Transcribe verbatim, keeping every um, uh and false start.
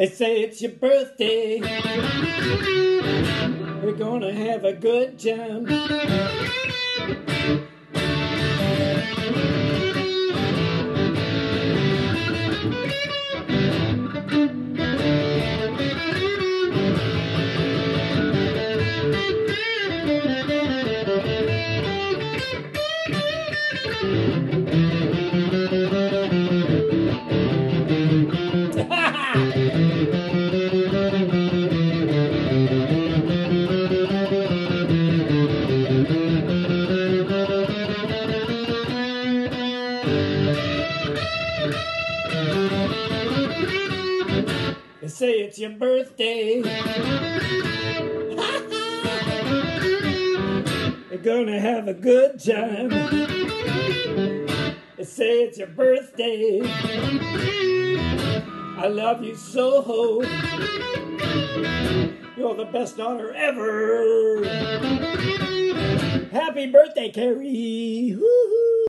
They say it's your birthday. We're gonna have a good time. They say it's your birthday. We're gonna have a good time. They say it's your birthday. I love you so. You're the best daughter ever. Happy birthday, Carrie. Woo-hoo.